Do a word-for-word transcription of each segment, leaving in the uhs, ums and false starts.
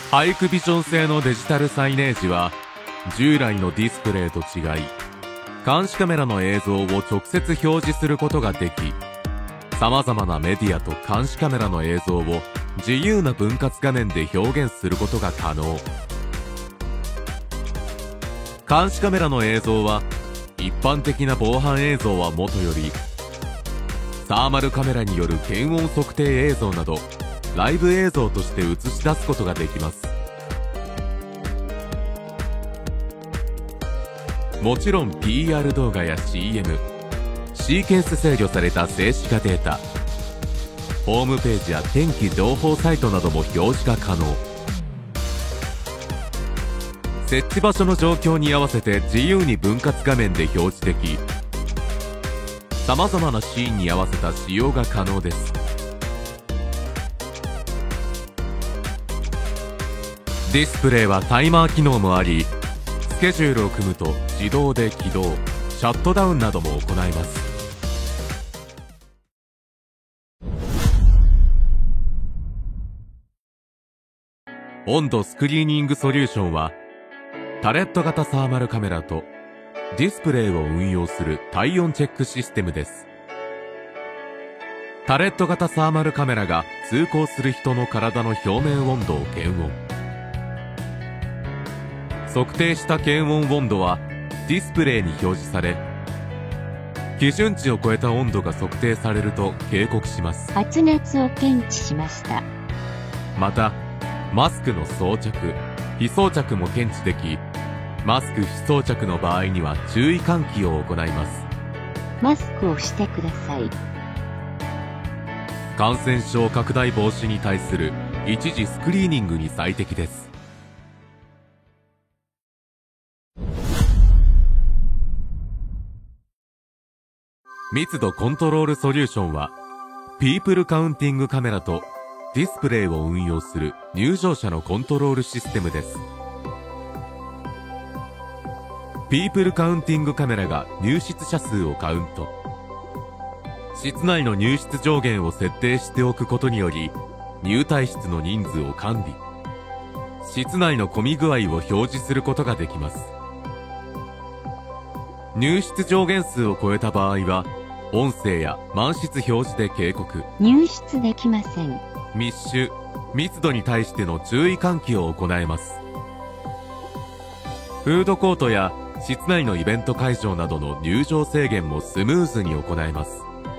ハイクビジョン製のデジタルサイネージは従来のディスプレイと違い、監視カメラの映像を直接表示することができ、様々なメディアと監視カメラの映像を自由な分割画面で表現することが可能。監視カメラの映像は一般的な防犯映像はもとより、サーマルカメラによる検温測定映像などライブ映像として映し出すことができます。もちろん ピーアール 動画や シーエム、 シーケンス制御された静止画データ、ホームページや天気情報サイトなども表示が可能。設置場所の状況に合わせて自由に分割画面で表示でき、様々なシーンに合わせた使用が可能です。ディスプレイはタイマー機能もあり、スケジュールを組むと自動で起動、シャットダウンなども行います。温度スクリーニングソリューションはタレット型サーマルカメラとディスプレイを運用する体温チェックシステムです。タレット型サーマルカメラが通行する人の体の表面温度を検温。測定した検温温度はディスプレイに表示され、基準値を超えた温度が測定されると警告します。 発熱を検知しました。 またマスクの装着、非装着も検知でき、マスク非装着の場合には注意喚起を行います。 マスクをしてください。 感染症拡大防止に対する一時スクリーニングに最適です。密度コントロールソリューションはピープルカウンティングカメラとディスプレイを運用する入場者のコントロールシステムです。ピープルカウンティングカメラが入室者数をカウント。室内の入室上限を設定しておくことにより、入退室の人数を管理、室内の混み具合を表示することができます。入室上限数を超えた場合は、音声や満室表示で警告。 入室できません。 密集、密度に対しての注意喚起を行えます。フードコートや室内のイベント会場などの入場制限もスムーズに行えます。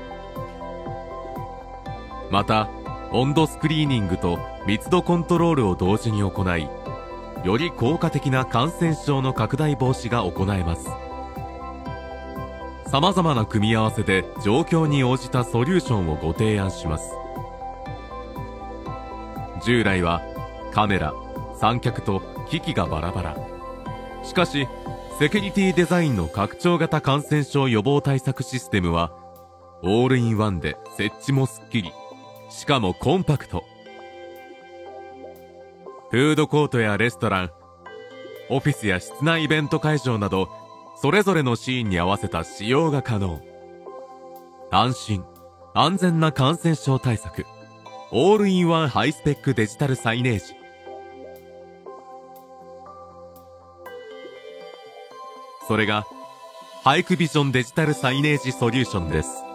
また、温度スクリーニングと密度コントロールを同時に行い、より効果的な感染症の拡大防止が行えます。様々な組み合わせで状況に応じたソリューションをご提案します。従来はカメラ、三脚と機器がバラバラ。しかし、セキュリティデザインの拡張型感染症予防対策システムは、オールインワンで設置もスッキリ、しかもコンパクト。フードコートやレストラン、オフィスや室内イベント会場など、それぞれのシーンに合わせた使用が可能。安心、安全な感染症対策。オールインワンハイスペックデジタルサイネージ。それが、ハイクビジョンデジタルサイネージソリューションです。